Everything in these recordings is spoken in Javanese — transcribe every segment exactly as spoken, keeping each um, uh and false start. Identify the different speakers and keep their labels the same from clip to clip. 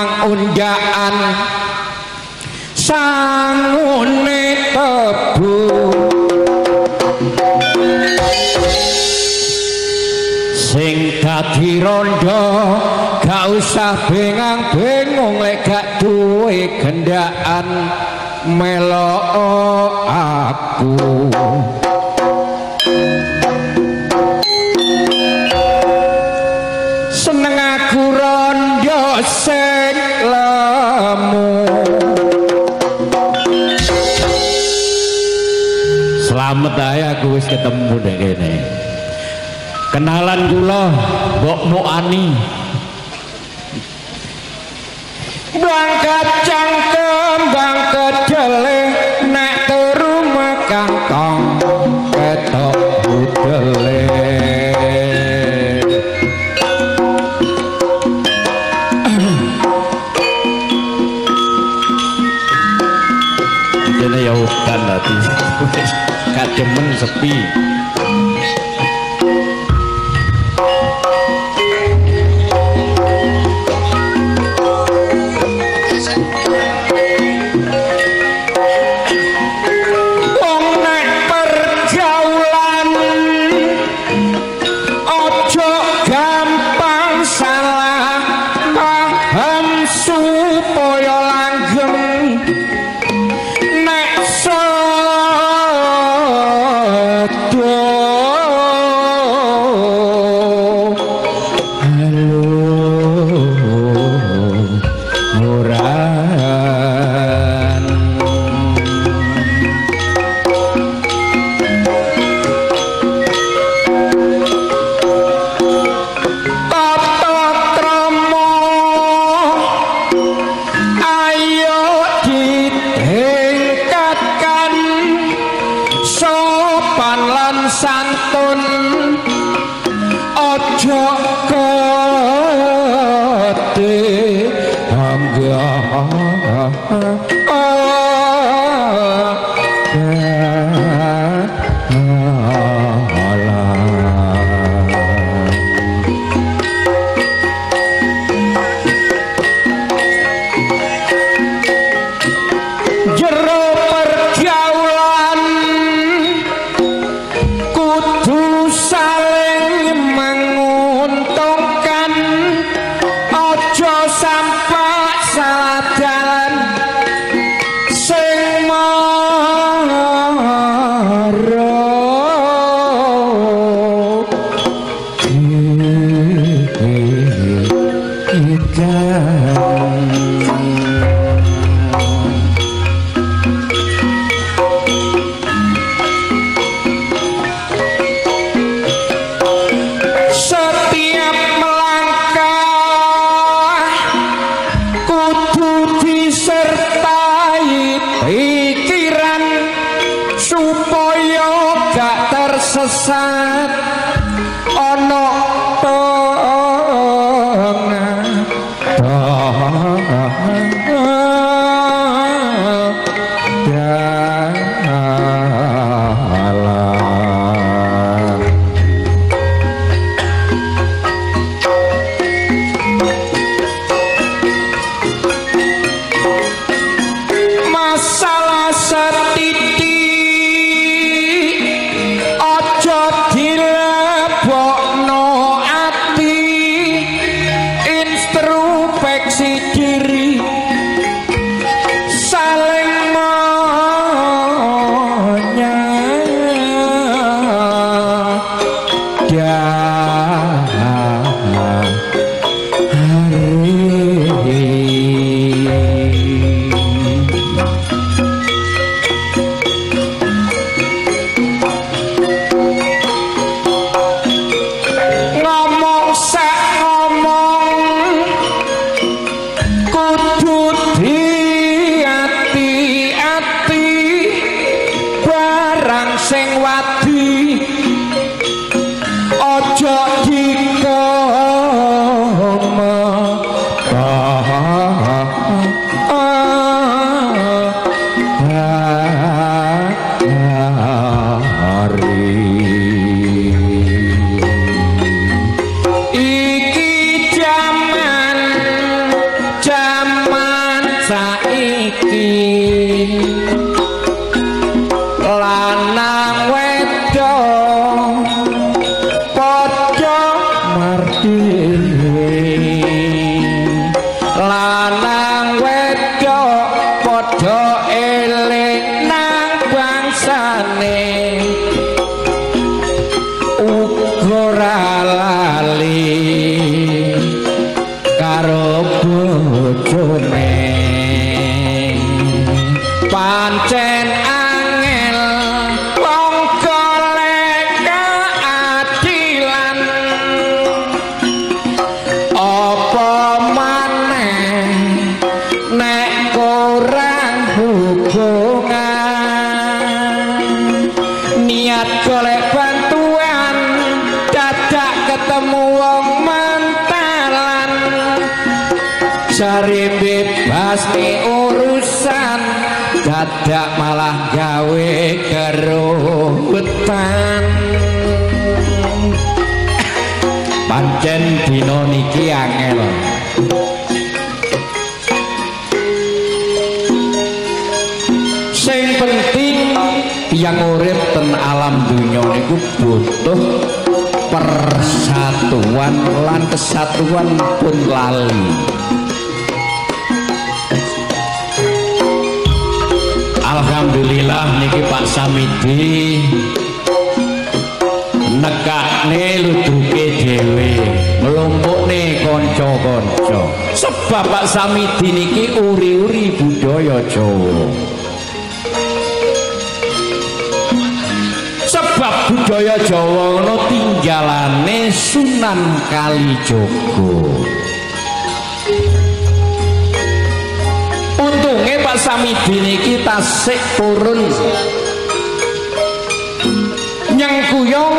Speaker 1: mang unjaan sangune tebu sing dadi rondo gak usah bengang-bengung lek gak duwe gendaan melo aku seneng aku rondo sing lemu. Selamat ae aku wis ketemu dek kene. Kenalan kula Mbok Muani. Bang kacang kembang kedele nek turu mekantong ketok budele. Dene ya udan tadi. Kademen sepi.
Speaker 2: Iki jaman
Speaker 1: dhewe lanang wedok padha eling nang bangsane uga lali karo bojone pancen angel wong golek keadilan apa maneh nek kurang hubungan niat golek bantuan dadak ketemu wong mentalan cari bebas nih urusan dadak malah gawe keruwetan pancen dina niki angel sing penting yang urip ten alam dunya niku butuh persatuan lan kesatuan pun lali. Alhamdulillah niki Pak Samidi nekakne ludruke dhewe mlumpukne kanca-kanca sebab Pak Samidi niki uri-uri budaya Jawa sebab budaya Jawa ngono tinggalane Sunan Kalijaga untunge Pak Samidi niki tasik turun nyengkuyung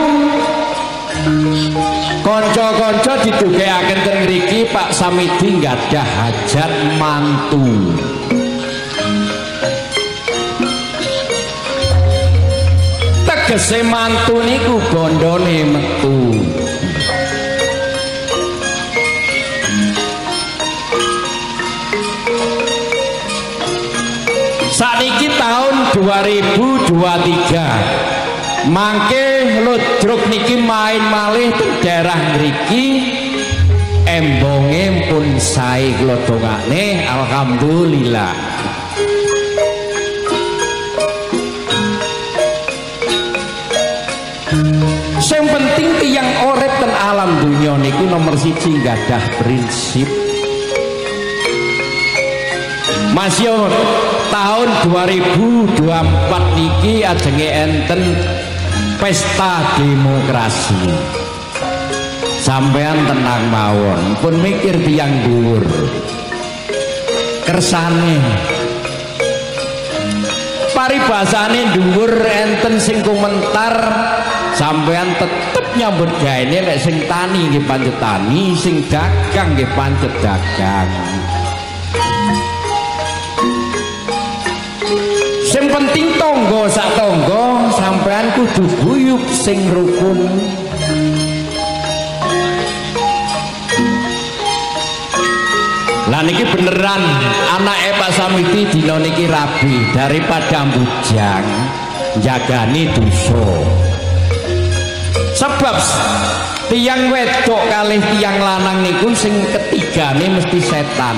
Speaker 1: kanca-kanca didugeaken ten mriki Pak Samidi nggadah hajat mantu tegese mantu niku bondone metu saniki tahun dua ribu dua puluh tiga mangke ludruk niki main malih di daerah mriki embonge pun sae kula dongakne alhamdulillah sing penting tiyang urip ten alam dunya niku nomor siji gadah prinsip Mas Yo tahun dua ribu dua puluh empat niki ajenge enten pesta demokrasi sampean tenang mawon pun mikir tiyang dhuwur kersane paribasane dhuwur enten sing komentar sampean tetep nyambut gaene lek sing tani nggih pancet tani sing dagang nggih pancet dagang sing penting tonggo sak tonggo sampean kudu guyub sing rukun lah niki beneran anake Pak Samidi dina niki rabi daripada bujang jagani dosa sebab tiang wedok kalih tiang lanang niku sing ketigane mesti setan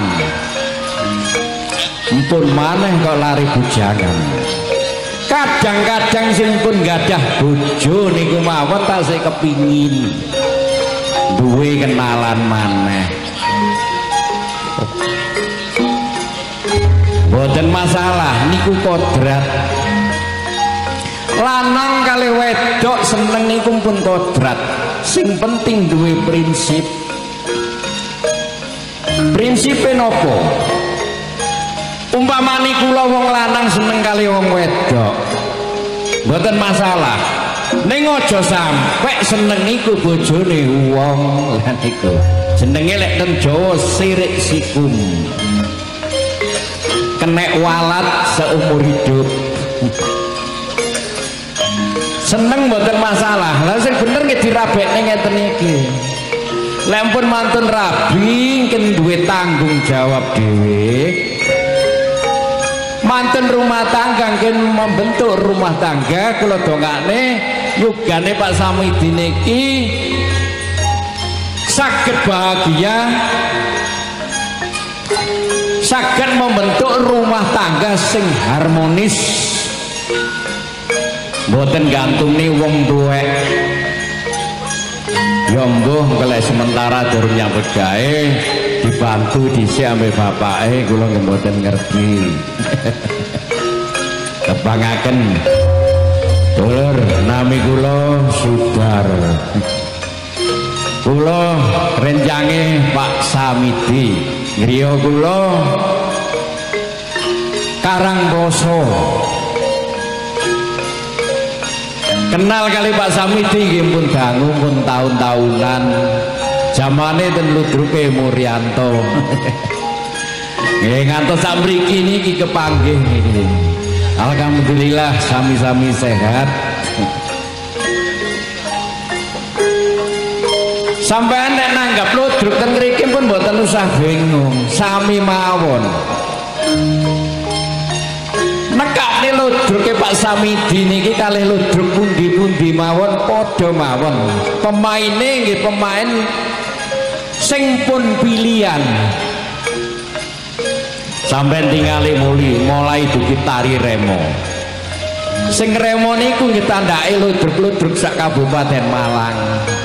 Speaker 1: mpun maneh kok lari bujangan kadang-kadang sing pun gadah bojo niku mawon tasih kepingin duwe kenalan maneh boten masalah niku kodrat lanang kali wedok seneng niku pun kodrat sing penting duwe prinsip prinsipe nopo umpamane kula wong lanang seneng kali wong wedok mboten masalah ning aja sampe seneng iku bojone wong lan iku jenenge lek ten Jawa sirik sikum kenek walat seumur hidup seneng mboten masalah lha sing bener nggih dirabekne ngeten iki lek pun mantun rabi ken duwe tanggung jawab dhewe manten rumah tangga kan membentuk rumah tangga kula dongakne yugane Pak Samidi niki saged bahagia, saged membentuk rumah tangga sing harmonis, mboten gantungnya wong tuwek. Ya mbuh kelek sementara durung nyambut gawe dibantu dhisik ambek bapake kula mboten ngerti. Kebangaken dulur nami kula Sudar. Kula renjange Pak Samidi, griya kula Karangkoso. Kenal kali Pak Samidi nggih pun dangu pun tahun-tahunan. Zamane ten ludruke Muryanto. Nggih ngantos sak mriki niki kepanggih niki. Alhamdulillah sami-sami sehat. Sampeyan nek nanggap ludruk ten mriki pun mboten usah bingung, sami mawon. Nekake ludruke Pak Samidi niki kalih ludruk pundi-pundi mawon padha mawon. Pemaine nggih pemain sing pun pilihan. Sampeyan tingali muli mulai dugi tari remo. Sing remo niku nggih tandake ludruk-ludruk sak Kabupaten Malang.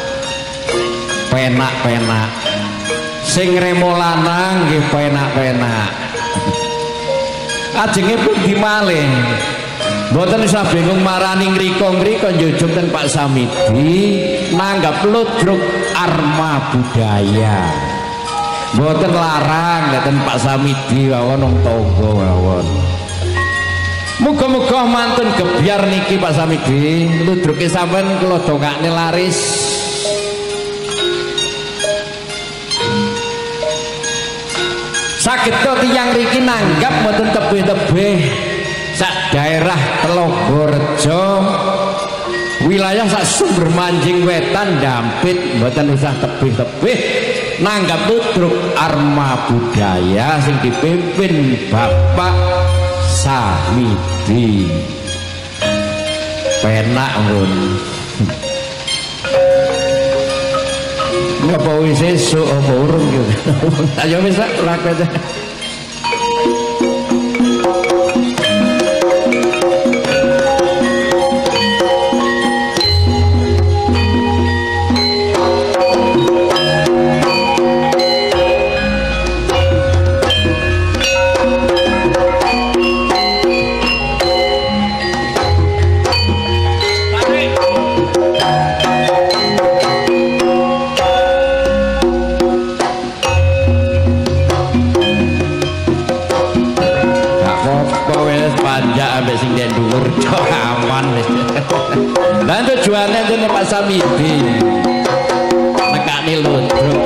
Speaker 1: Penak-penak. Sing remo lanang nggih penak-penak. Ajenge pundi malih. Mboten usah bingung marani ngriko-ngriko njujug ten Pak Samidi nanggap ludruk Arma Budaya. Mboten larang ten Pak Samidi mawon wong tangga mawon. Muga-muga mantun gebyar niki Pak Samidi, ludruke sampean kula dongakne laris. Saged tiyang riki nanggap mboten tebih-tebih sak daerah Telogorejo, wilayah sak Sumber Manjing Wetan Dampit mboten usah tebih-tebih nanggap ludruk Arma Budaya sing dipimpin Bapak Samidi. Penak ngun. Ngapa wis esuk apa urung gitu. Ayo wis laku aja. Sing den dhuwur aman. Lan tujuane ten Pak Samidi nekani ludruk.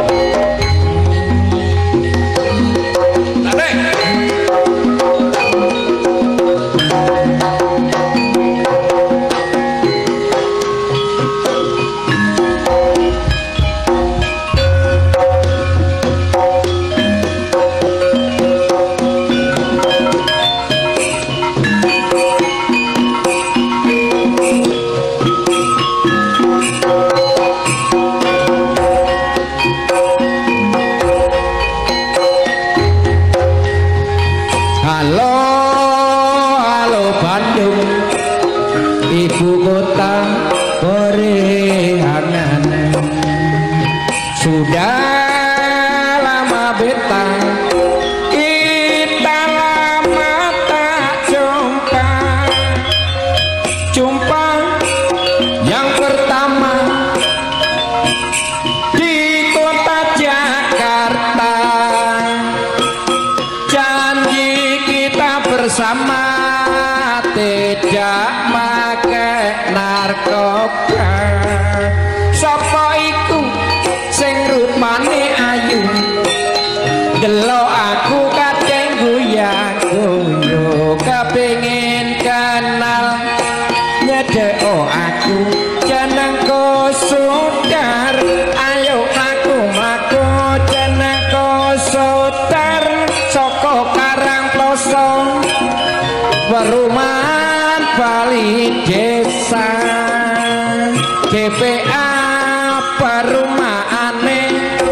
Speaker 1: Perumahan Bali Desa G P A perumahan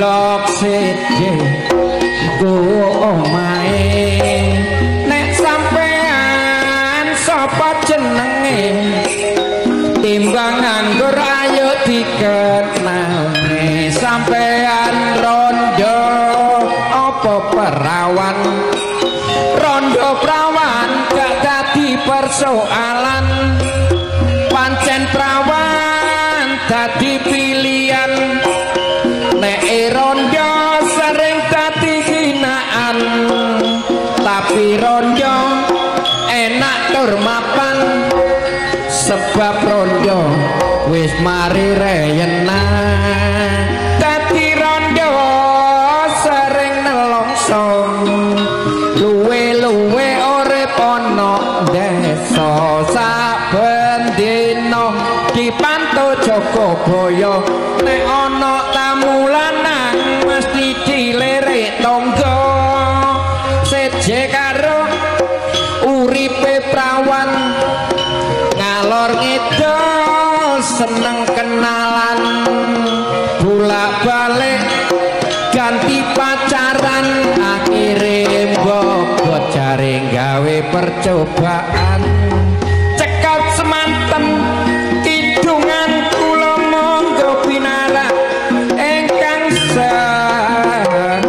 Speaker 1: blok siji ku omahe nek sampean sapa jenenge timbang nganggur ayo dikenalne sampean rondo apa perawan rondo perawan gak dadi persoalan pancen perawan dadi pilihan nek rondo sering dadi hinaan tapi rondo enak tur mapan sebab rondo wis mari reyena dadi rondo sering nelongso luwe-luwe urip ana desa saben dina dipantau Jogabaya nek ana tamu lanang mesti dilirik tangga seje karo uripe prawan ngalor ngidul seneng kenalan bolak-balik ganti pacaran akhire bobot jare gawe percobaan cekot semanten kidungan kula monggo pinara ingkang sae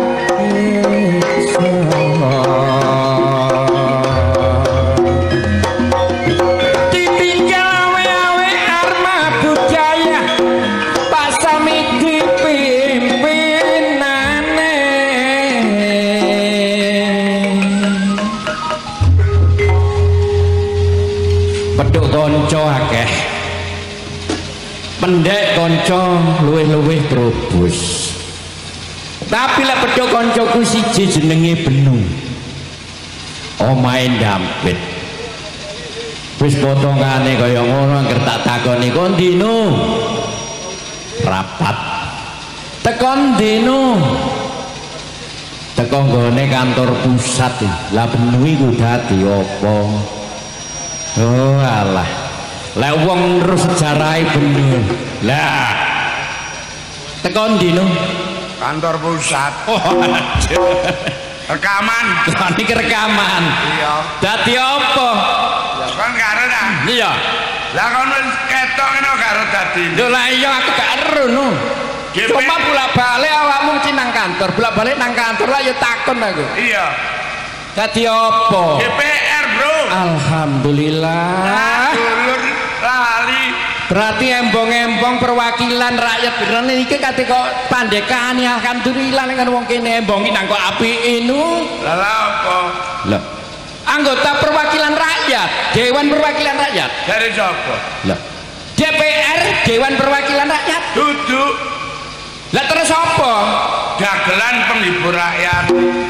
Speaker 1: konco akeh pendek konco luwih-luwih trubus tapi lek pedho koncoku siji jenenge Benung omahe Dampit wis potongane kaya ngono anggere tak takoni kon dino rapat tekon dino teko nggone kantor pusat lah Benung iku dadi apa. Oh alah, lek wong terus sejarahe bener. Lah, tekon dino
Speaker 2: kantor pusat.
Speaker 1: Oh,
Speaker 2: rekaman.
Speaker 1: Lah niki rekaman.
Speaker 2: Iya.
Speaker 1: Dadi apa?
Speaker 2: Ya kan karo ta?
Speaker 1: Iya.
Speaker 2: Lah kon ketok ngene karo dadi.
Speaker 1: Lho lah iya aku gak ero no. Cuma bolak-balik awakmu mesti nang kantor, bolak-balik nang kantor lah ya takon aku.
Speaker 2: Iya.
Speaker 1: Dadi apa?
Speaker 2: D P R, Bro.
Speaker 1: Alhamdulillah.
Speaker 2: Dulur lali.
Speaker 1: Berarti embong-embong perwakilan rakyat beneran iki kate kok pandekane alhamdulillah nek wong kene embongi nang kok apike nu.
Speaker 2: Lah apa?
Speaker 1: Lho. Anggota perwakilan rakyat, Dewan Perwakilan Rakyat.
Speaker 2: Dari sapa?
Speaker 1: Lho. D P R, Dewan Perwakilan Rakyat.
Speaker 2: Duduk.
Speaker 1: Lah terus apa?
Speaker 2: Dagelan penghibur rakyat.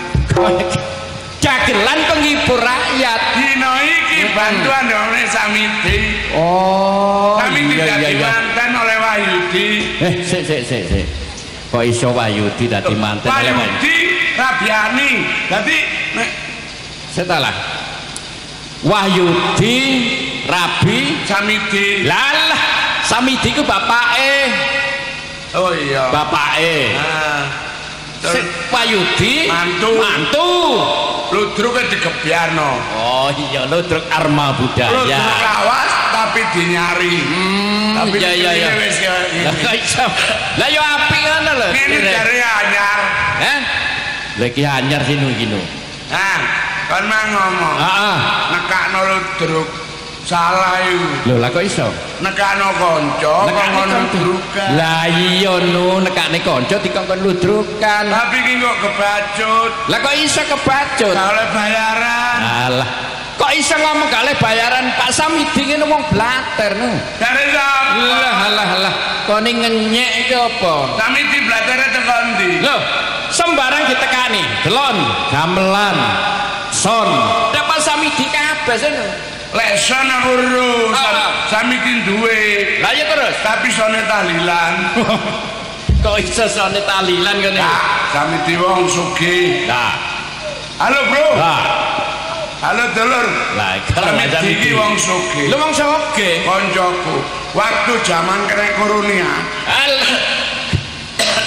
Speaker 1: Dagelan penghibur rakyat.
Speaker 2: Dino iki bantuan oleh Samiti.
Speaker 1: Oh.
Speaker 2: Samiti
Speaker 1: iya,
Speaker 2: dadi
Speaker 1: iya, iya.
Speaker 2: mantan oleh Wahyudi.
Speaker 1: Eh, sik sik sik sik. Kok iso Wahyudi dadi mantan oleh
Speaker 2: Wahyudi Rabiani. Dadi nek
Speaker 1: setelah Wahyudi Rabi
Speaker 2: Samiti.
Speaker 1: Lalah, Samiti ku bapake.
Speaker 2: Oh iya.
Speaker 1: Bapake.
Speaker 2: Nah.
Speaker 1: Sik Wahyudi
Speaker 2: mantu.
Speaker 1: Mantu.
Speaker 2: Ludruk digebyarno.
Speaker 1: Oh iya, ludruk Arma Budaya.
Speaker 2: Ludruk lawas tapi dinyari.
Speaker 1: Hmm,
Speaker 2: tapi
Speaker 1: iya iya iya.
Speaker 2: wis ya.
Speaker 1: Lah yo apik ngono lho.
Speaker 2: Ngene jare anyar.
Speaker 1: Heh? Lah iki anyar sinu iki no.
Speaker 2: Nah, kan mang ngomong.
Speaker 1: Heeh.
Speaker 2: Nekakno ludruk salah iku.
Speaker 1: Lho lah kok iso?
Speaker 2: Nekakno kanca kok ludrukan.
Speaker 1: Lah iya no, nekane kanca dikongkon ludrukan.
Speaker 2: Tapi iki kok kebacut.
Speaker 1: Lah kok iso kebacut?
Speaker 2: Gak oleh bayaran.
Speaker 1: Alah. Kok iso ngomong gak oleh bayaran Pak Samidi ngene wong blater no.
Speaker 2: Dari sapa?
Speaker 1: Lah alah alah. Kone ngenyek iki apa?
Speaker 2: Samidi blatere teko ndi?
Speaker 1: Lho, sembarang ditekani. Delon, gamelan, son. Dapat Samidi kabeh sono.
Speaker 2: Lek son aku urus. Samidi duwe.
Speaker 1: Lah ya terus.
Speaker 2: Tapi sone tahlilan.
Speaker 1: Kok iso sone tahlilan kene?
Speaker 2: Nah, Samidi wong sugih.
Speaker 1: Nah.
Speaker 2: Halo, Bro.
Speaker 1: Lah.
Speaker 2: Halo, dulur.
Speaker 1: Lah, kalau
Speaker 2: Samidi iki wong sugih.
Speaker 1: Lu wong sugih.
Speaker 2: Koncoku. Waktu zaman kena koronia.
Speaker 1: Alah.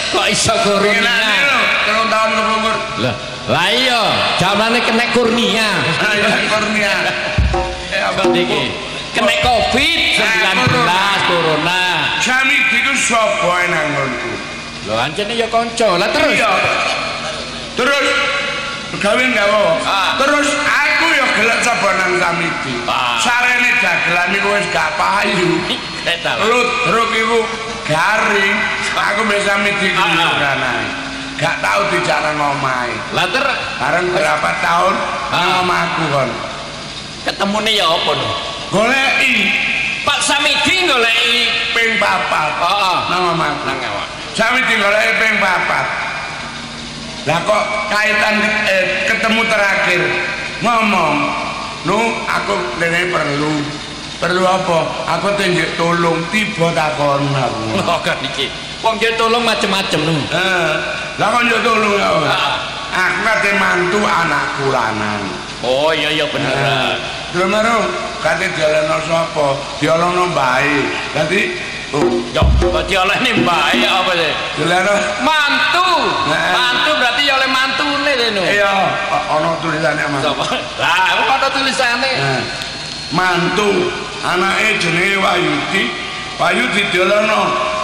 Speaker 1: kok iso kurnia
Speaker 2: telung tahun kepungkur
Speaker 1: lah lah iya jamane kena kurnia
Speaker 2: kurnia
Speaker 1: eh apa iki kena covid sembilan belas corona
Speaker 2: sami iku sapa nang nggonku
Speaker 1: lho ancene ya kanca lah terus
Speaker 2: iya terus gawe gawe terus aku ya gelek coba nang samiti sarene dagelan iku wis gak payu lut truk iku garing aku bisa samiti iku kanane gak tau dijarang omahe
Speaker 1: lah ter
Speaker 2: bareng berapa tahun nang omahku kon
Speaker 1: ketemune ya apa no
Speaker 2: goleki
Speaker 1: Pak Samidi goleki
Speaker 2: ping papat
Speaker 1: heeh
Speaker 2: nang omahku
Speaker 1: nang awak
Speaker 2: Samidi goleki ping papat lah kok kaitan eh, ketemu terakhir ngomong nu aku dene perlu perlu apa aku tunjuk tolong tiba takon aku
Speaker 1: kok kan iki wong njuk tolong macem-macem nu
Speaker 2: eh lah kok njuk tolong ya aku kate mantu anakku lanang
Speaker 1: oh iya iya bener
Speaker 2: terus meru kate diolehno sapa diolehno mbae dadi oh,
Speaker 1: yo, kok diolehne mbae apa sih?
Speaker 2: diolehno
Speaker 1: mantu. Mantu berarti ya oleh mantune lho.
Speaker 2: Iya, ana tulisane Mas.
Speaker 1: Lah, kok ana tulisane?
Speaker 2: Mantu, anake jenenge Wayudi. Wayudi diolehno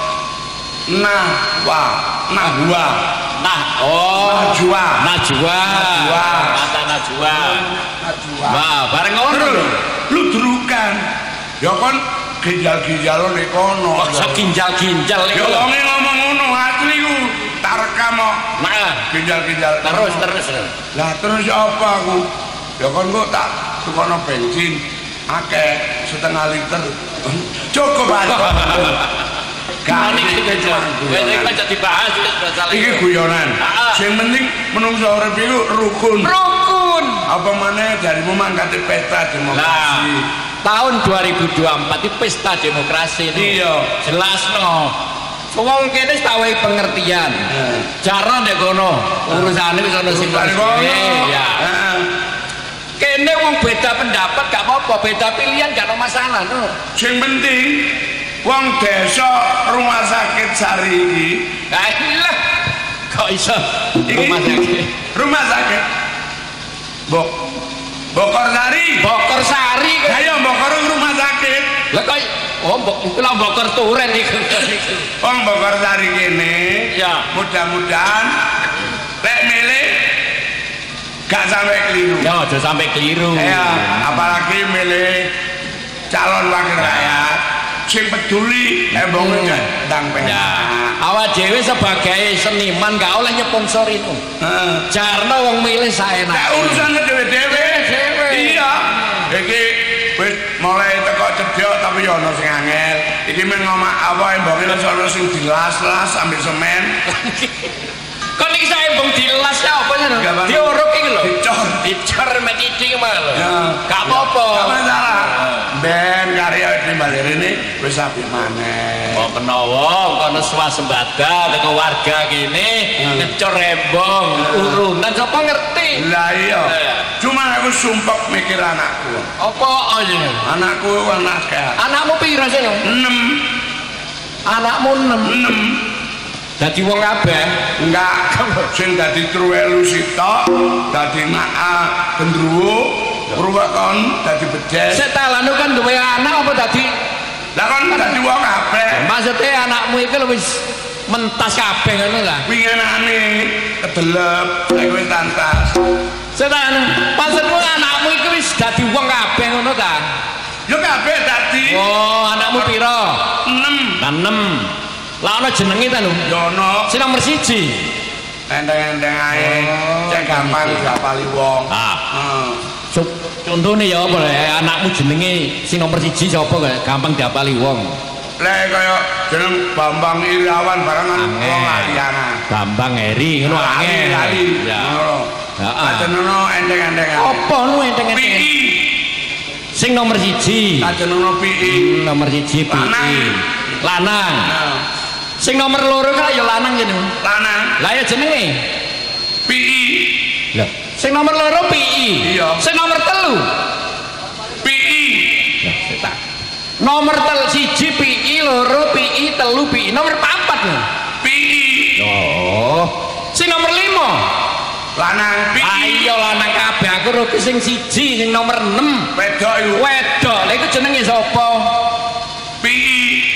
Speaker 2: Nahwa, Nahwa.
Speaker 1: Nah, oh,
Speaker 2: Najwa.
Speaker 1: Najwa.
Speaker 2: Najwa.
Speaker 1: Kata Najwa.
Speaker 2: Najwa.
Speaker 1: Wah, bareng ngono.
Speaker 2: Lu drukan. Ya kon ginjal-ginjal nek kono.
Speaker 1: Kok ginjal-ginjal
Speaker 2: iki. Ya wong ngomong ngono, asli ku tak rekam kok.
Speaker 1: Nah,
Speaker 2: ginjal-ginjal
Speaker 1: terus terus.
Speaker 2: Lah terus apa aku? Ya kon kok tak tukono bensin akeh setengah liter. Cukup aja.
Speaker 1: Kan iki wis kok dibahas wis masalah.
Speaker 2: Iki guyonan. Sing penting menungso urip iku rukun.
Speaker 1: Rukun.
Speaker 2: Apa maneh darimu mangkate pesta demokrasi.
Speaker 1: Tahun dua ribu dua puluh empat itu pesta demokrasi itu.
Speaker 2: Iya.
Speaker 1: Jelas no. Wong kene tak wae pengertian. Cara nek kono urusane wis ana sing ya. Kene wong beda pendapat gak apa-apa, beda pilihan gak ada masalah no.
Speaker 2: Sing penting wong desa rumah sakit Sari iki.
Speaker 1: Lah iya. Kok iso rumah sakit? Rumah sakit.
Speaker 2: Bok Bokor Sari,
Speaker 1: Bokor Sari.
Speaker 2: Ayo Bokor rumah sakit.
Speaker 1: Lah kok oh mbok lah Bokor Turen iku.
Speaker 2: Wong Bokor Sari kene
Speaker 1: ya
Speaker 2: mudah-mudahan lek milih gak sampai keliru.
Speaker 1: Ya aja sampai keliru.
Speaker 2: Ya, apalagi milih calon wakil rakyat sing peduli embonge ndang penak.
Speaker 1: Ya, awak dhewe sebagai seniman gak oleh nyponsori itu. Heeh. Jarno wong milih saenake.
Speaker 2: Nek urusane dhewe-dhewe. Iya. Iki wis mulai teko cedhok tapi ya ana sing angel. Iki men ngomong apa embonge wis ana sing dilas-las ambil semen.
Speaker 1: Kok niki saya embong dilas ya apa ngono? Diuruk iki lho. Dicor, dicor mek iki mah lho. Gak apa-apa.
Speaker 2: Gak masalah. Ben karya iki bali rene wis apik maneh.
Speaker 1: Kok menawa kono swasembada teko warga kene ngecor embong urunan sapa ngerti.
Speaker 2: Lah iya. Cuma aku sumpek mikir anakku.
Speaker 1: Apa aja?
Speaker 2: Anakku anak sehat.
Speaker 1: Anakmu piro sih? enam. Anakmu enam. enam. Dadi wong kabeh
Speaker 2: enggak sing dadi truwelu sitok dadi mak gendruwo ruwekon dadi bedes
Speaker 1: setalane kan duwe anak apa dadi
Speaker 2: lah kon dadi wong kabeh
Speaker 1: maksudnya anakmu iki wis mentas kabeh ngono ta
Speaker 2: wingenane kedelep nek wis tantas
Speaker 1: setan maksudmu anakmu iki wis dadi wong kabeh ngono ta
Speaker 2: yo kabeh dadi
Speaker 1: oh anakmu piro enam enam lah ana jenenge ta lho
Speaker 2: ya ana
Speaker 1: sing nomor siji
Speaker 2: enteng-enteng ae cek gampang diapali wong
Speaker 1: ah heeh contone ya apa anakmu jenenge sing nomor siji sapa gampang diapali wong
Speaker 2: lek kaya jeneng Bambang Irawan barengan wong aliyana
Speaker 1: Bambang Heri ngono angel
Speaker 2: ya heeh ajenono enteng-enteng
Speaker 1: apa nu enteng-enteng sing nomor siji
Speaker 2: ajenono P I
Speaker 1: nomor siji P I lanang sing nomor loro kan ya lanang jeneng lanang lah ya jenenge
Speaker 2: P I
Speaker 1: lho sing nomor loro P I
Speaker 2: iya
Speaker 1: sing nomor telu
Speaker 2: P I
Speaker 1: lah setak nomor tel siji P I loro P I telu P I nomor papat lho
Speaker 2: P I
Speaker 1: Oh, sing nomor lima
Speaker 2: lanang P I.
Speaker 1: Ayo lanang kabeh aku rugi sing siji sing nomor enam
Speaker 2: Wedok iku.
Speaker 1: wedok lha iku jenenge sapa?
Speaker 2: P I.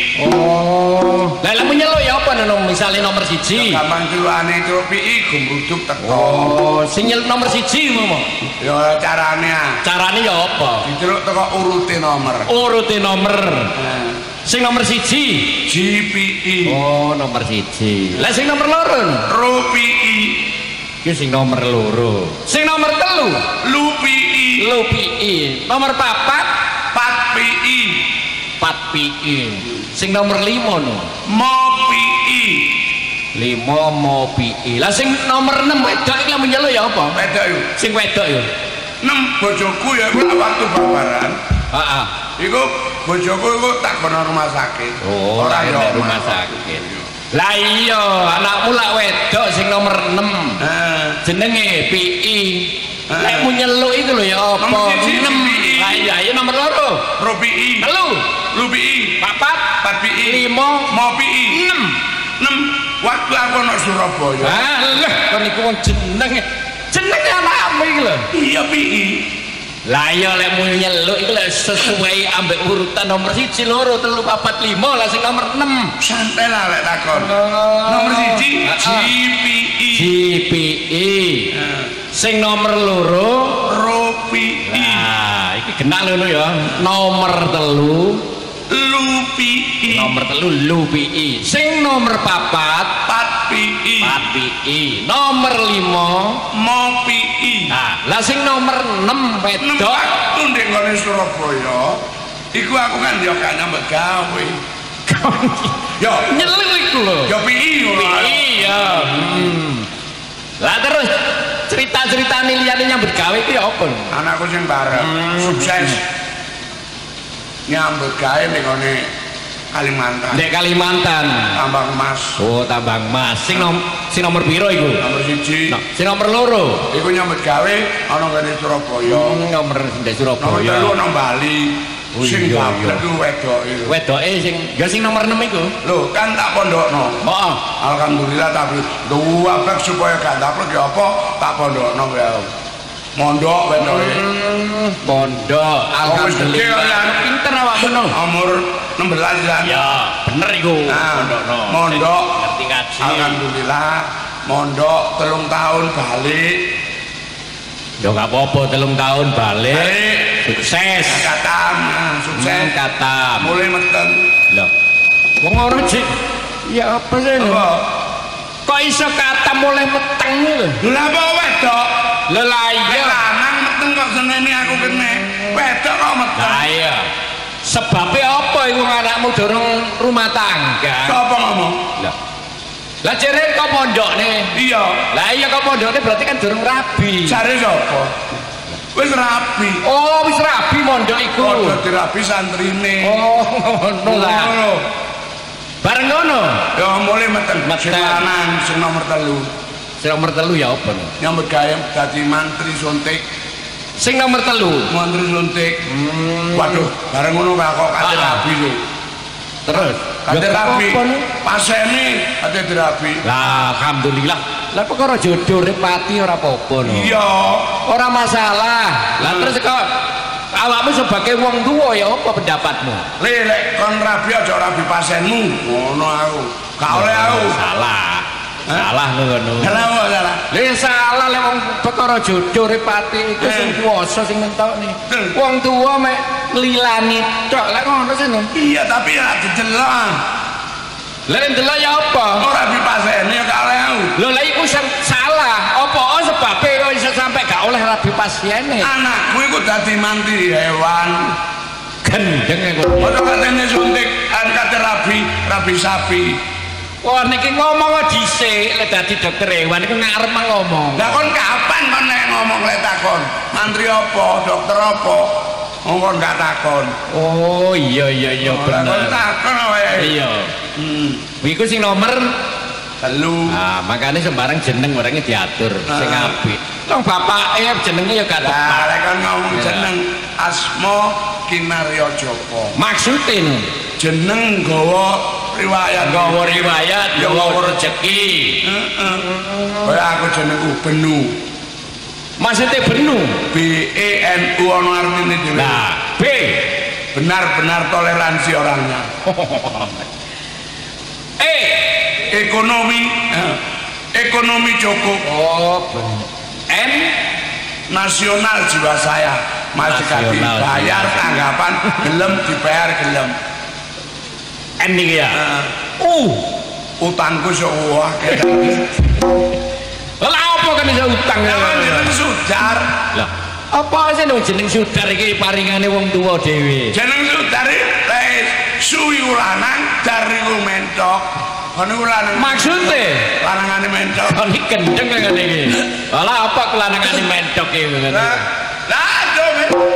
Speaker 1: Oh, lah lha nyeluk ya apa nono misale nomor siji?
Speaker 2: Gampang celukane itu P I gumbruduk teko.
Speaker 1: Oh, sing nyeluk nomor siji ngono.
Speaker 2: Ya carane ah.
Speaker 1: Carane ya apa?
Speaker 2: Diceluk teko urute nomor.
Speaker 1: Urute nomor.
Speaker 2: Nah.
Speaker 1: Sing nomor siji
Speaker 2: G P I.
Speaker 1: oh nomor siji lah sing nomor loro
Speaker 2: Ro P I.
Speaker 1: iki sing nomor loro sing nomor telu
Speaker 2: Lu P I.
Speaker 1: Lu P I nomor papat
Speaker 2: Pat P I.
Speaker 1: Pat P I sing nomor lima no
Speaker 2: Mo P I.
Speaker 1: lima Mo P I lah sing nomor enam wedok iki lha menyeluk ya apa
Speaker 2: Wedok iku.
Speaker 1: sing wedok ya
Speaker 2: enam bojoku ya waktu babaran.
Speaker 1: heeh
Speaker 2: Iku bojoku iku tak kono rumah sakit.
Speaker 1: oh ora ya rumah sakit lah iya anakmu lak wedok sing nomor enam
Speaker 2: Heeh.
Speaker 1: jenenge P I lek mu nyeluk iku lho ya apa
Speaker 2: Nomor siji,
Speaker 1: enam
Speaker 2: P I.
Speaker 1: lah iya iya nomor loro
Speaker 2: Ro P I.
Speaker 1: telu
Speaker 2: Lu P I.
Speaker 1: papat
Speaker 2: Pat P I.
Speaker 1: lima
Speaker 2: Mo P I.
Speaker 1: enam
Speaker 2: enam waktu aku nang Surabaya.
Speaker 1: alah kon iku wong jenenge jenenge anakmu iki lho
Speaker 2: Iya P I.
Speaker 1: lah iya lek mu nyeluk iku lek sesuai ambek urutan nomor siji loro telu papat lima lah sing nomor enam
Speaker 2: Santai lah lek takon. Nomor siji G P I.
Speaker 1: G P I sing nomor loro
Speaker 2: Ro P I.
Speaker 1: nah iki kena lho ya nomor telu
Speaker 2: Lu P I.
Speaker 1: nomor telu Lu P I sing nomor papat
Speaker 2: Pat P I.
Speaker 1: Pat P I nomor lima
Speaker 2: Mo P I.
Speaker 1: nah lah sing nomor enam
Speaker 2: enam
Speaker 1: wedok
Speaker 2: waktu ndek ngene Surabaya. Iku aku kan yo gak nyambut gawe. Yo
Speaker 1: nyeluk iku lho
Speaker 2: yo P I ngono.
Speaker 1: iya hmm. lah terus cerita-cerita liyane nyambut gawe iki apa
Speaker 2: Anakku sing bareng sukses nyambut gawe ning ngene Kalimantan.
Speaker 1: Ndek Kalimantan
Speaker 2: Tambang emas.
Speaker 1: oh tambang emas sing nom sing nomor piro iku
Speaker 2: Nomor siji.
Speaker 1: no, sing nomor loro
Speaker 2: Iku nyambut gawe ana ngene Surabaya.
Speaker 1: hmm, nomor ndek
Speaker 2: Nomor
Speaker 1: Surabaya
Speaker 2: telu nang Bali.
Speaker 1: Oh,
Speaker 2: Sing
Speaker 1: iya,
Speaker 2: gablek
Speaker 1: iya.
Speaker 2: ku wedok iku.
Speaker 1: wedoke sing ya sing nomor enam iku
Speaker 2: Lho, kan tak pondokno.
Speaker 1: heeh
Speaker 2: Alhamdulillah tapi dua bag supaya gak daplek ya apa tak pondokno ya. Mondok wedoke.
Speaker 1: hmm, pondok
Speaker 2: wis gede
Speaker 1: alhamdulillah
Speaker 2: ya.
Speaker 1: pinter awakmu no
Speaker 2: Umur enam belas ya.
Speaker 1: ya bener iku
Speaker 2: Nah,
Speaker 1: pondokno
Speaker 2: mondok.
Speaker 1: ngerti ngaji
Speaker 2: Alhamdulillah mondok telung tahun balik.
Speaker 1: ya gak apa-apa telung tahun balik
Speaker 2: Balik
Speaker 1: sukses
Speaker 2: katam, nah, sukses.
Speaker 1: kata
Speaker 2: Mulai meten.
Speaker 1: lho wong ora cik ya apa sih lho
Speaker 2: Apa?
Speaker 1: kok iso kata mulai meteng lho
Speaker 2: Lha apa wedok?
Speaker 1: lho lah
Speaker 2: Iya
Speaker 1: iya
Speaker 2: lanang meteng kok seneni aku kene. Wedok kok meteng.
Speaker 1: lah iya sebabnya apa iku anakmu dorong rumah tangga
Speaker 2: Sapa ngomong?
Speaker 1: lah lah jere kok pondokne
Speaker 2: Iya.
Speaker 1: lah iya kok pondokne berarti kan dorong rabi
Speaker 2: Jare sapa? Wis rapi.
Speaker 1: oh wis rabi mondok iku
Speaker 2: Padha dirapi santrine.
Speaker 1: oh ngono lah
Speaker 2: Ngono.
Speaker 1: bareng ngono
Speaker 2: Ya mulai meten.
Speaker 1: Meten.
Speaker 2: Sing lanang sing nomor telu.
Speaker 1: sing nomor telu ya apa no?
Speaker 2: Nyambut gawe dadi mantri suntik.
Speaker 1: sing nomor telu
Speaker 2: Mantri suntik.
Speaker 1: hmm.
Speaker 2: Waduh, bareng ngono kok kate
Speaker 1: Ah.
Speaker 2: rapi lho.
Speaker 1: terus
Speaker 2: Kate
Speaker 1: ya
Speaker 2: rapi.
Speaker 1: apa no?
Speaker 2: Pasene kate dirapi.
Speaker 1: lah alhamdulillah lah perkara jodoh rek pati ora apa-apa no
Speaker 2: Iya.
Speaker 1: ora masalah lah
Speaker 2: Hmm.
Speaker 1: terus kok awakmu sebagai wong tua ya apa pendapatmu
Speaker 2: Lek kon rabi aja rabi pasenmu. Ngono aku. Gak oleh aku.
Speaker 1: salah salah ngono
Speaker 2: Kenapa salah?
Speaker 1: lha salah lek wong perkara jodoh rek pati iku sing
Speaker 2: Eh.
Speaker 1: kuwasa sing nentokne
Speaker 2: Hmm.
Speaker 1: wong tua mek nglilani tok lek ngono sih no
Speaker 2: Iya, tapi ya didelok.
Speaker 1: lha ndelok ya apa
Speaker 2: Ora rabi pasene ya gak oleh aku.
Speaker 1: lho lha iku sing salah apa oh sebabe kok iso sampe gak oleh rabi pasiene
Speaker 2: Anakku iku dadi mantri hewan.
Speaker 1: gendeng iku
Speaker 2: Padha katene suntik an kate rabi, rabi sapi.
Speaker 1: wah niki ngomong dhisik lek dadi dokter hewan iku ngarep ngomong
Speaker 2: Lah kon kapan kon nek ngomong lek takon? Mantri apa, dokter apa? Wong kon gak takon.
Speaker 1: oh iya iya iya
Speaker 2: Lah kon
Speaker 1: bener
Speaker 2: takon wae.
Speaker 1: iya
Speaker 2: Hmm.
Speaker 1: iku sing nomor
Speaker 2: Telu.
Speaker 1: ah makanya sembarang jeneng orangnya diatur sing
Speaker 2: Ah.
Speaker 1: apik wong bapake jenenge ya gak
Speaker 2: Lah
Speaker 1: tepat
Speaker 2: lek kon ngomong
Speaker 1: Iya.
Speaker 2: jeneng Asma Kinarya Joko.
Speaker 1: maksudin
Speaker 2: Jeneng nggawa riwayat
Speaker 1: nggawa riwayat ya nggawa rezeki
Speaker 2: heeh kaya aku jenengku Benu
Speaker 1: maksudnya Benu
Speaker 2: B E N U ono artine dhewe
Speaker 1: nah B
Speaker 2: benar-benar toleransi orangnya
Speaker 1: E
Speaker 2: ekonomi ekonomi cukup
Speaker 1: oh N
Speaker 2: nasional jiwa saya masih kasih bayar tanggapan gelem dibayar gelem
Speaker 1: N ini ya
Speaker 2: uh utangku sewah
Speaker 1: lah apa kan bisa utang
Speaker 2: ya kan jeneng sudar
Speaker 1: lah apa sih no jeneng sudar ini paringane wong tua dewe
Speaker 2: jeneng sudar ini suwi ulanang dari mentok kan ulanang
Speaker 1: maksudnya
Speaker 2: lanangane mentok
Speaker 1: kan ini gendeng kan ini lah apa kelanangane mentok ini
Speaker 2: lah lah aduh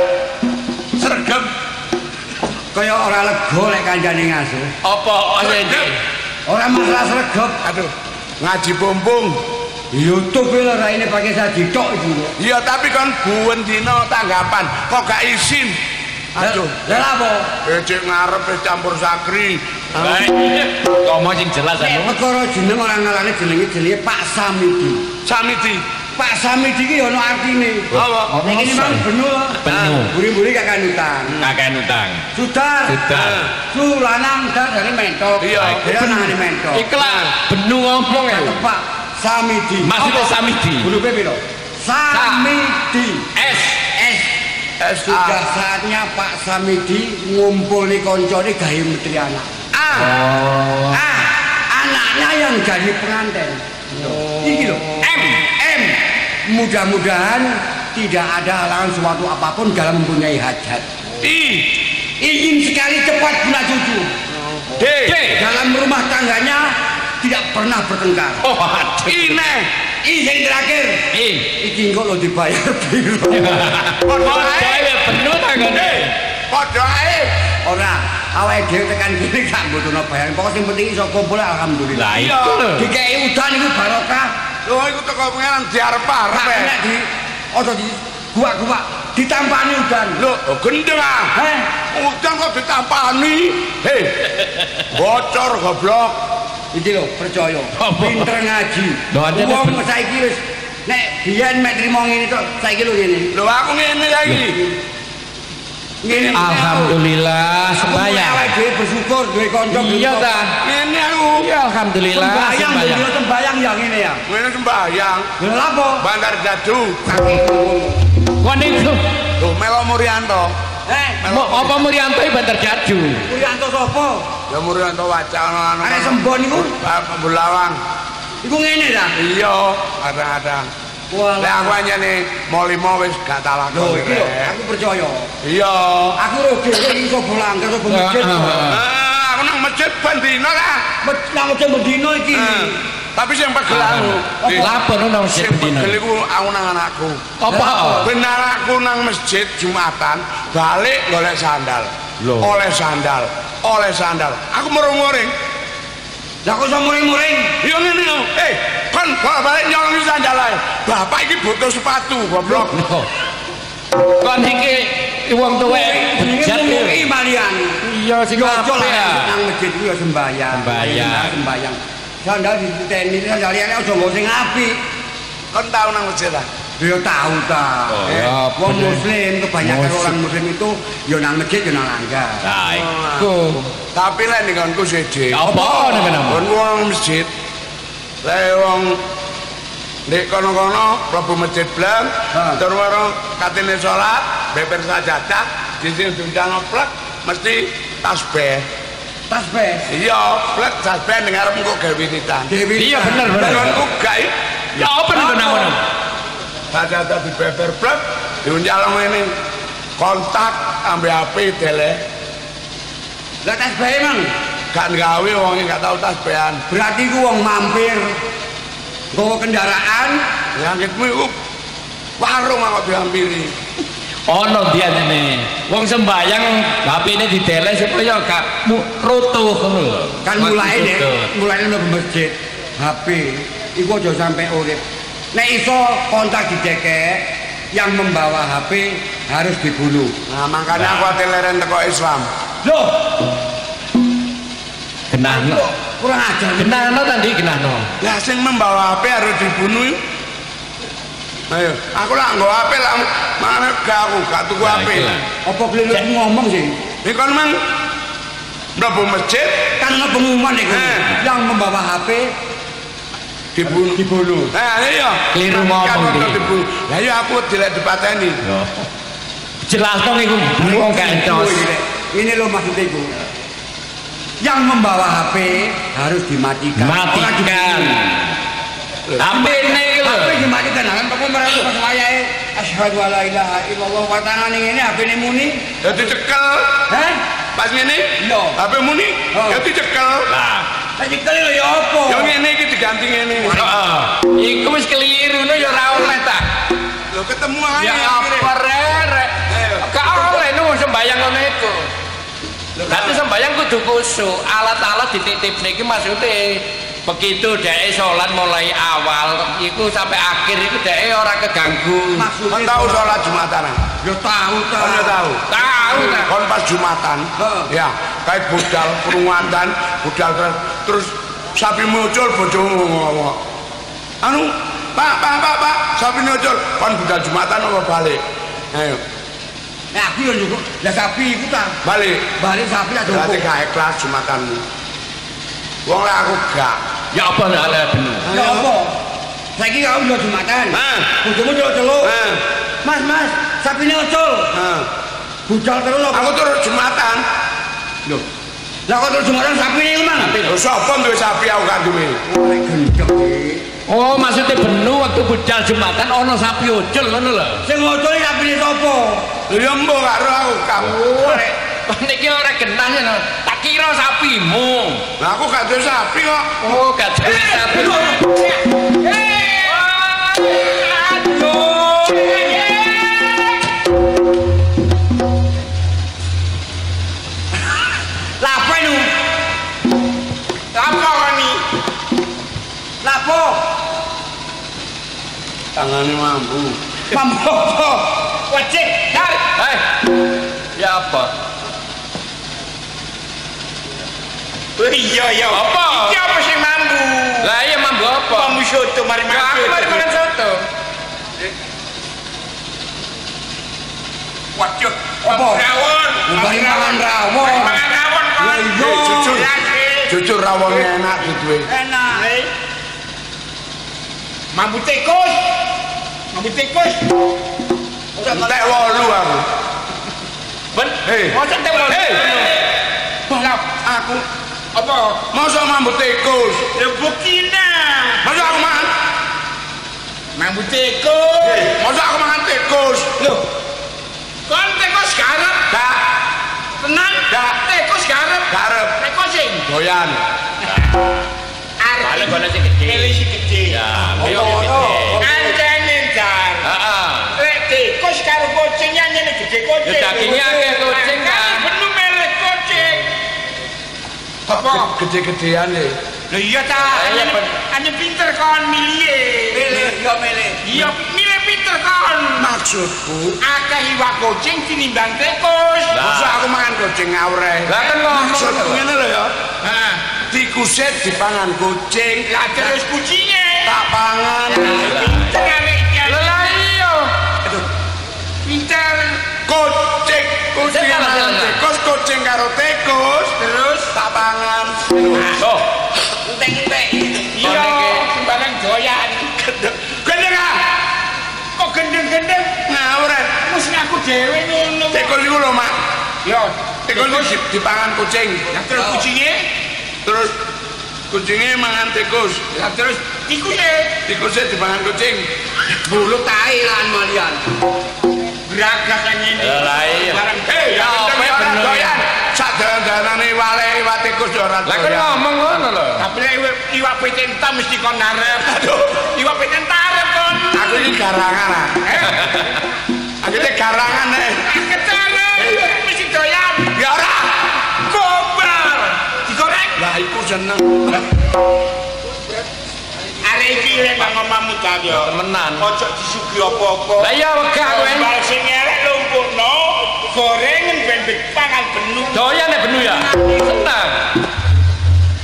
Speaker 2: sergem
Speaker 3: kaya ora lega lek kancane ngasuh
Speaker 1: apa asline
Speaker 3: ora masalah sregep
Speaker 2: aduh ngaji pompong
Speaker 3: YouTube lho raine pakai saji tok iki lho
Speaker 2: iya tapi kan buwen dina tanggapan kok gak izin aduh
Speaker 3: lha apa
Speaker 2: becik ngarep campur sakri
Speaker 1: baik ngomong sing jelas anu
Speaker 3: perkara jeneng orang ngalane jenenge jenenge Pak Samidi
Speaker 2: Samidi
Speaker 3: Pak Samidi iki ono artine
Speaker 2: apa
Speaker 3: nek iki mang Benu
Speaker 1: Benu
Speaker 3: buri-buri kakek utang
Speaker 1: kakek utang
Speaker 3: Sudar
Speaker 1: Sudar
Speaker 3: su lanang dar dari mentok
Speaker 2: iya
Speaker 3: benangane mentok
Speaker 1: iklan Benu ngomong ya
Speaker 3: Pak Samidi
Speaker 1: maksudnya Samidi
Speaker 3: huruf piro Samidi
Speaker 1: S
Speaker 3: S
Speaker 2: S
Speaker 3: sudah saatnya Pak Samidi ngumpuli koncone gawe menteri anak
Speaker 2: A
Speaker 1: oh
Speaker 3: ah anaknya yang jadi pengantin oh. Ini loh M M mudah-mudahan tidak ada halangan suatu apapun dalam mempunyai hajat
Speaker 2: I
Speaker 3: ingin sekali cepat punya cucu
Speaker 2: D
Speaker 1: D
Speaker 3: dalam rumah tangganya tidak pernah bertengkar
Speaker 2: oh ini
Speaker 3: I yang terakhir
Speaker 1: I
Speaker 3: iki kok lo dibayar biru
Speaker 2: padha
Speaker 1: oh
Speaker 2: ae
Speaker 1: Benu tanggane
Speaker 2: padha ae
Speaker 3: ora awake dhewe tekan kene gak mbutuhno bayar pokok sing penting iso kumpul alhamdulillah
Speaker 1: lah itu lho
Speaker 3: dikei udan iku barokah
Speaker 2: lho iku teko pengen diarep-arep
Speaker 3: tak nek di ojo di gua-gua ditampani udan
Speaker 2: lho gendeng ah
Speaker 3: heh
Speaker 2: udan kok ditampani hei bocor goblok
Speaker 3: iki lho percaya pinter ngaji wong saiki wis nek biyen mek trimo ngene tok saiki lho ngene
Speaker 2: lho aku ngene lagi
Speaker 3: ngene
Speaker 1: alhamdulillah sembahyang
Speaker 3: awake dhewe bersyukur duwe kanca
Speaker 1: iya ta
Speaker 2: ngene aku
Speaker 1: iya alhamdulillah
Speaker 3: sembahyang
Speaker 1: sembahyang
Speaker 3: yo sembahyang ya ngene ya
Speaker 2: ngene sembahyang
Speaker 3: lha apa
Speaker 2: Bandar Dadu
Speaker 3: kaki
Speaker 1: kok niku
Speaker 2: lho Melo Murianto
Speaker 3: eh
Speaker 1: apa Murianto iki Bandar Dadu
Speaker 3: Murianto sapa
Speaker 2: ya Murianto wacana anu
Speaker 3: arek sembon niku
Speaker 2: Pak Bulawang
Speaker 3: iku ngene ta
Speaker 2: iya kadang-kadang
Speaker 3: walah
Speaker 2: lek aku anjene mau limo wis gak tak lakoni
Speaker 3: lho iki lho aku percaya
Speaker 2: iya
Speaker 3: aku ro dhewe iki kok bolang karo masjid
Speaker 2: ah aku nang masjid ben dino ta
Speaker 3: nang masjid bendino iki
Speaker 2: tapi sing pegel aku
Speaker 1: lapor nang masjid
Speaker 2: sing
Speaker 1: dino
Speaker 2: pegel iku aku nang anakku
Speaker 1: apa
Speaker 2: benar aku nang masjid Jumatan balik golek sandal
Speaker 1: Loh.
Speaker 2: oleh sandal oleh sandal aku muring-muring
Speaker 3: lah kok iso muring-muring
Speaker 2: yo ngene yo eh kan balik nyolong sandal ae bapak iki butuh sepatu goblok
Speaker 1: kok niki wong tuwek bejat
Speaker 3: iki malian
Speaker 1: iya sing
Speaker 3: ojo
Speaker 1: apa ya
Speaker 3: lah nang masjid ku ya sembahyang
Speaker 1: Sembahyang.
Speaker 3: sembahyang sandal diteni sandal liyane aja nggo sing apik
Speaker 2: kan tau nang masjid ta
Speaker 3: ya tahu ta
Speaker 1: Oh,
Speaker 3: eh,
Speaker 1: ya,
Speaker 3: wong
Speaker 1: bener.
Speaker 3: muslim kebanyakan
Speaker 1: Muslim.
Speaker 3: orang muslim itu ya nang masjid ya nang langgar
Speaker 1: nah iku
Speaker 2: tapi lek ning konku siji
Speaker 1: apa nek kenapa
Speaker 2: kon wong masjid lek wong nek kono-kono mlebu masjid blang
Speaker 3: Ha.
Speaker 2: tur waro katene salat beber sajadah dising diundang plek mesti tasbih
Speaker 3: tasbih
Speaker 2: iya plek tasbih ning arep engko gawe wiritan
Speaker 3: dewi
Speaker 1: iya bener bener
Speaker 2: konku gak
Speaker 1: ya apa nek ngono
Speaker 2: sajadah di beber plek diundang ngene kontak ambil H P tele
Speaker 3: lah tasbih emang
Speaker 2: gak gawe wong gak tau tasbihan
Speaker 3: berarti ku wong mampir bawa kendaraan
Speaker 2: langitmu iku warung kok diampiri
Speaker 1: ono biasane wong sembayang H P-ne didele supaya gak rutuh ngono
Speaker 3: kan mulai deh mulai nang masjid H P iku aja sampai urip nek iso kontak didekek yang membawa H P harus dibunuh
Speaker 2: nah makanya aku ati leren teko Islam
Speaker 3: loh
Speaker 1: Genahno.
Speaker 3: Kurang ajar.
Speaker 1: Genahno tadi genahno.
Speaker 2: Lah sing membawa H P harus dibunuh. Ayo, aku lah nggo H P lah mana gak aku gak tuku H P.
Speaker 3: Apa beli ngomong sih?
Speaker 2: Ini kan memang mlebu masjid
Speaker 3: kan ana pengumuman iki. Yang membawa H P
Speaker 2: dibunuh.
Speaker 3: Dibunuh.
Speaker 2: Nah, iya.
Speaker 1: Keliru ngomong iki.
Speaker 2: Lah iya aku dilek dipateni.
Speaker 1: Yo. Jelas dong iku wong kancos.
Speaker 3: Ini loh maksudnya iku. Yang membawa H P harus dimatikan.
Speaker 1: Matikan. H P ini iki lho.
Speaker 3: H P dimatikan kan kok mereka pas wayahe asyhadu alla ilaha illallah wa ta'ala ning ngene H P ne muni.
Speaker 2: Ya dicekel.
Speaker 3: Heh?
Speaker 2: Pas ngene?
Speaker 3: Iya.
Speaker 2: H P muni. Ya dicekel. Lah,
Speaker 3: dicekel lho ya apa?
Speaker 2: Ya ngene iki diganti ngene.
Speaker 1: Heeh. Iku wis keliru no ya ora oleh ta.
Speaker 2: Lho ketemu ae.
Speaker 1: Ya apa rek? Gak oleh nu sembayang ngono iku. Nanti sembayang kudu kusuk, alat-alat dititipne iki maksude begitu dhek salat mulai awal iku sampai akhir iku dhek ora keganggu.
Speaker 2: Kon tahu salat Jumatan?
Speaker 3: Ya tahu ta.
Speaker 2: Kon ya tahu.
Speaker 1: Tahu ta.
Speaker 2: Kon pas Jumatan. Ya, kayak budal perungatan, budal terus terus sapi muncul bojomu ngomong. Anu, Pak, Pak, Pak, Pak, sapi muncul. Kon budal Jumatan apa balik? Ayo.
Speaker 3: Nah, aku yo nyuruh, lah sapi iku ta.
Speaker 2: Balik.
Speaker 3: Balik sapi ada opo?
Speaker 2: Berarti gak ikhlas Jumatanmu. Wong lek aku gak.
Speaker 1: Ya apa ndak oleh bener.
Speaker 3: Ya apa? Saiki aku yo Jumatan.
Speaker 2: Heeh.
Speaker 3: Bojomu celuk-celuk.
Speaker 2: Heeh.
Speaker 3: Mas, Mas, sapine ocul.
Speaker 2: Heeh.
Speaker 3: Budal terus apa?
Speaker 2: Aku terus Jumatan.
Speaker 3: Lho. Lah kok terus Jumatan sapine iku, Mang?
Speaker 2: Lho sapa duwe sapi aku gak duwe.
Speaker 3: Oleh gendeng iki.
Speaker 1: Oh, maksudnya benu waktu budal Jumatan ono sapi ucul ngono lho.
Speaker 3: Sing ocul sapine sapa?
Speaker 2: Lho ya mbok gak ro aku kamu.
Speaker 1: Niki ora genah ya. Tak kira sapimu.
Speaker 2: Lah aku gak duwe sapi kok.
Speaker 1: Oh, gak duwe sapi.
Speaker 3: Lapo ini? Lapo ini? Lapo?
Speaker 2: Tangannya mampu.
Speaker 3: Mampu apa? Wajib, dar!
Speaker 1: Eh, ya apa?
Speaker 3: Iya, iya.
Speaker 1: Apa?
Speaker 3: Iki apa sih mampu?
Speaker 1: Lah iya mambu apa?
Speaker 3: Mampu soto, mari
Speaker 1: Ya aku mari makan soto.
Speaker 3: Waduh, apa? Rawon. Mari makan rawon. Mari makan rawon kon.
Speaker 2: Iya, jujur. Jujur rawonnya enak gitu.
Speaker 3: Enak. Mampu tikus. Mampu tikus.
Speaker 2: Entek wolu aku.
Speaker 1: Ben,
Speaker 2: Hei.
Speaker 1: mosok teh wolu.
Speaker 2: Hei.
Speaker 3: Lah,
Speaker 2: Aku
Speaker 3: apa?
Speaker 2: masa mambu tikus.
Speaker 3: Ya buktinya.
Speaker 2: Masa aku makan?
Speaker 3: Mampu tikus.
Speaker 2: Hei, masa aku makan tikus.
Speaker 3: Loh. Kon tikus garep.
Speaker 2: Gak,
Speaker 3: Tenan?
Speaker 2: Gak.
Speaker 3: Tikus garep.
Speaker 2: garep.
Speaker 3: Tikus sing
Speaker 2: Doyan.
Speaker 3: arep.
Speaker 1: Balik kono sing gede.
Speaker 3: Ele sing gede.
Speaker 1: Ya, ayo
Speaker 3: Oh,
Speaker 1: gede.
Speaker 3: oh. Anjene jar.
Speaker 1: Heeh.
Speaker 3: Lek tikus karo kucing nyene gede kucing.
Speaker 1: Ya dagingnya akeh kucing kan.
Speaker 3: Bener melek kucing. Apa?
Speaker 2: Gede-gedean ya.
Speaker 3: Lah iya ta.
Speaker 1: Iya, Ben.
Speaker 3: Ane pinter kon milih. Milih, ya milih. Iya, milih pinter kon.
Speaker 2: Maksudku,
Speaker 3: Akeh iwak kucing tinimbang tikus.
Speaker 2: masa aku makan kucing ngawre.
Speaker 1: Lah kan ngomong.
Speaker 2: Maksudku ngene lho ya.
Speaker 3: Heeh.
Speaker 2: Tikusnya dipangan kucing,
Speaker 3: Lah terus kucinge.
Speaker 2: tak pangan.
Speaker 3: Pinter aneknya.
Speaker 1: Lah iya.
Speaker 3: Pinter.
Speaker 2: Kucing, kucing
Speaker 1: Salah,
Speaker 2: mangan
Speaker 1: salah.
Speaker 2: tikus, kucing karo tikus,
Speaker 3: Terus
Speaker 2: tak pangan.
Speaker 1: Oh,
Speaker 3: entek-entek. Iya,
Speaker 1: Koneke.
Speaker 3: sembarang doyan.
Speaker 2: Gendeng ah,
Speaker 3: Kok gendeng-gendeng?
Speaker 2: ngawre.
Speaker 3: Wis ngaku dhewe ngono.
Speaker 2: Tikus iku lho, Mak.
Speaker 3: Yo,
Speaker 2: Tikus iku di- dipangan kucing.
Speaker 3: lah terus kucinge,
Speaker 2: Terus kucingnya mangan tikus.
Speaker 3: lah terus tikuse.
Speaker 2: Tikusnya dipangan kucing.
Speaker 3: Bulu tai lan malian. Bragas ngene.
Speaker 1: Lah iya.
Speaker 2: Hei,
Speaker 1: Ya, apa
Speaker 2: gendeng
Speaker 1: ya
Speaker 2: ora
Speaker 1: bener.
Speaker 2: doyan. Sak dalan-dalane wale iwak tikus ya ora
Speaker 1: lah kan
Speaker 2: doyan.
Speaker 1: ngomong ngono lho.
Speaker 3: Tapi lek iwak- iwak petenta mesti kon narep. Aduh, iwak petenta arep kon.
Speaker 2: Aku ini garangan ah. Aku ini garangan eh.
Speaker 3: Ketare, mesti doyan.
Speaker 2: Ya ora.
Speaker 3: Gobar. Digoreng.
Speaker 2: Lah iku seneng.
Speaker 3: Arek iki lek nang omahmu ta yo.
Speaker 1: Temenan.
Speaker 3: Ojo disugi apa-apa.
Speaker 1: Lah iya wegah kowe.
Speaker 3: Bal sing elek lumpukno, gorengan ben pangan benu.
Speaker 1: Doyan nek benu ya. Seneng.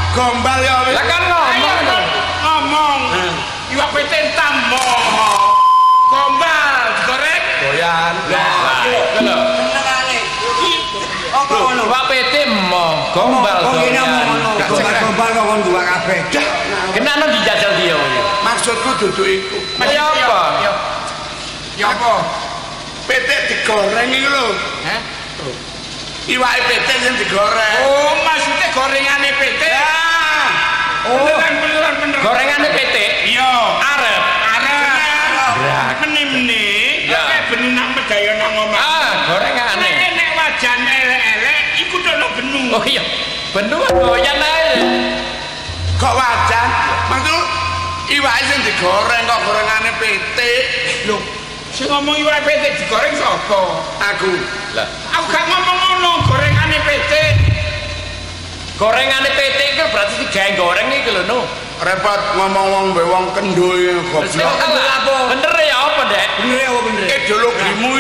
Speaker 2: gombal ya wis.
Speaker 1: Lah kan ngomong.
Speaker 2: Ngomong. Iwak P T tambo. Gombal digoreng.
Speaker 1: Doyan. Lah, lho.
Speaker 3: Senengane. Apa ngono?
Speaker 1: Iwak P T mo gombal.
Speaker 3: Kok ngene ngono. Gombal-gombal kok kon dua kabeh.
Speaker 1: Kenapa dijajal dia iki?
Speaker 2: Maksudku dudu iku.
Speaker 1: Ya apa?
Speaker 2: Ya apa? P T digoreng iki lho.
Speaker 1: Hah?
Speaker 2: Iwak P T sing digoreng.
Speaker 4: Oh, maksudnya gorengane P T.
Speaker 2: Oh,
Speaker 4: Beneran beneran beneran.
Speaker 1: Gorengane P T.
Speaker 4: Iya,
Speaker 1: Arep.
Speaker 4: arep. Meni-meni,
Speaker 1: Ya.
Speaker 4: kayak bening nak medaya nang omah.
Speaker 1: Ah, gorengane.
Speaker 4: Nek nek wajan elek-elek iku dono benu.
Speaker 1: Oh iya. Benu doyan ae.
Speaker 2: kok wajan? Maksud iwak sing digoreng kok gorengane P T.
Speaker 4: Lho, sing ngomong iwak P T digoreng sapa?
Speaker 2: Aku.
Speaker 1: Lah,
Speaker 4: Aku gak ngomong ngono, gorengane P T.
Speaker 1: gorengane P T itu berarti digawe goreng iki lho, no.
Speaker 2: Repot ngomong wong mbek wong kendul
Speaker 1: Terus
Speaker 2: goblok.
Speaker 1: kendul apa? Bener ya apa, Dek?
Speaker 3: Bener apa bener?
Speaker 2: Ideologimu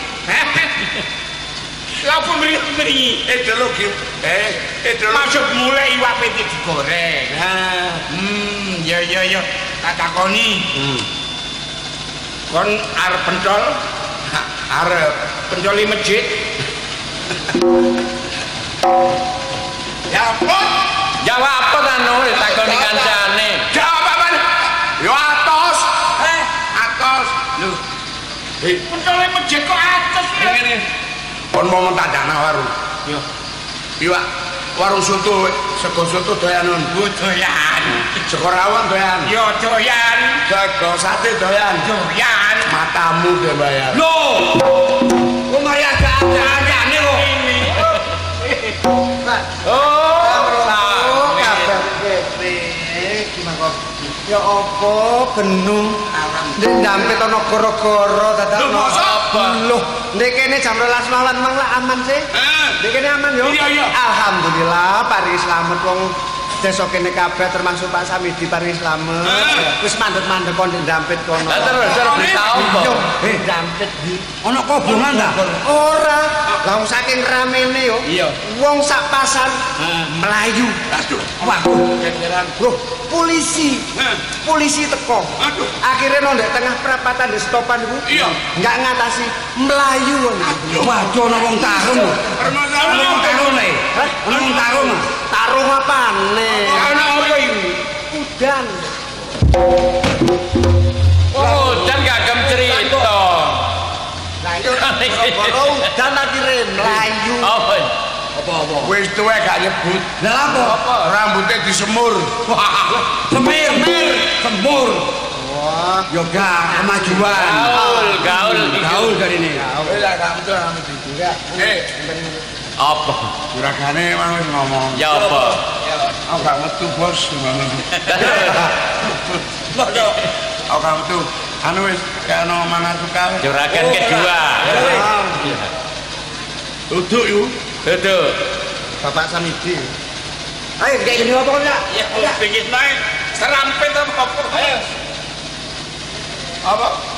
Speaker 4: Lah apa mriki?
Speaker 2: ideologi eh ideologi
Speaker 4: Maksud mulai iwak P T digoreng.
Speaker 2: nah
Speaker 4: Hmm, ya ya ya. Tak takoni.
Speaker 2: hmm.
Speaker 4: Kon arep pentol,
Speaker 2: arep
Speaker 4: pentoli masjid.
Speaker 2: ya ampun
Speaker 1: Jawab apa ta, no? Ditakoni kancane.
Speaker 2: jawab apa yo atos eh atos lho eh
Speaker 4: Pentoli masjid kok atas lho.
Speaker 2: ngene pon mau tak dana warung
Speaker 4: Yo,
Speaker 2: iwak warung soto sego soto doyan
Speaker 4: doyan.
Speaker 2: sego rawon doyan
Speaker 4: Yo doyan.
Speaker 2: sego sate doyan
Speaker 4: Doyan.
Speaker 2: matamu ge bayar
Speaker 3: Lho. Kok mari ada-adane kok.
Speaker 4: Ini.
Speaker 1: Oh,
Speaker 3: Oh, kabar kene. Gimana kok? Ya apa benung ndek ndampet ana gara-gara dadak
Speaker 2: Lho, masa
Speaker 1: apa?
Speaker 3: Lho, ndek kene jam rolas malam mang lah aman sih.
Speaker 2: eh
Speaker 3: Ndek kene aman yo.
Speaker 2: Iya, iya.
Speaker 3: Alhamdulillah paring slamet wong desa kene kabeh termasuk Pak Samidi paring slamet.
Speaker 2: Eh.
Speaker 3: Wis mandek-mandek kon ndek ndampet kono.
Speaker 1: Lah terus terus berita apa?
Speaker 3: Yo, eh ndampet di.
Speaker 5: Ana kobongan ta?
Speaker 3: Ora, lah wong saking ramene yo.
Speaker 4: Iya.
Speaker 3: Wong sak pasar melayu.
Speaker 2: aduh
Speaker 3: Waduh,
Speaker 2: kekeran
Speaker 3: loh, polisi.
Speaker 2: eh
Speaker 3: Polisi teko.
Speaker 2: aduh
Speaker 3: Akhirnya nang ndek tengah perapatan di stopan iku.
Speaker 2: Iya.
Speaker 3: Enggak ngatasi melayu.
Speaker 5: Waduh ana wong tarung.
Speaker 2: permasalahan
Speaker 5: Ana wong tarung e.
Speaker 3: Hah?
Speaker 5: Ana wong tarung.
Speaker 3: Tarung apane?
Speaker 4: Ana apa iku?
Speaker 3: Udan.
Speaker 1: Oh, dan gak gem cerita.
Speaker 3: Lah itu kalau udan akhirnya melayu.
Speaker 1: Apa?
Speaker 3: Apa-apa?
Speaker 2: wis tuwek gak nyebut
Speaker 5: Lah apa?
Speaker 2: rambutnya disemur
Speaker 5: Semir, sembur.
Speaker 3: Wah,
Speaker 5: Yo gak kemajuan.
Speaker 1: Gaul, gaul,
Speaker 5: Gaul kali ini.
Speaker 2: wis lah gak betul rambut itu eh
Speaker 1: Apa?
Speaker 2: juragane mang wis ngomong
Speaker 1: Ya apa?
Speaker 2: aku gak metu bos ngono aku gak metu anu wis kayak ono mangan suka
Speaker 1: Juragan kedua.
Speaker 2: duduk yuk
Speaker 1: Duduk.
Speaker 3: Bapak Samidi. Ayo kayak gini apa enggak?
Speaker 4: Ya, bikin naik serampet apa apa?
Speaker 2: apa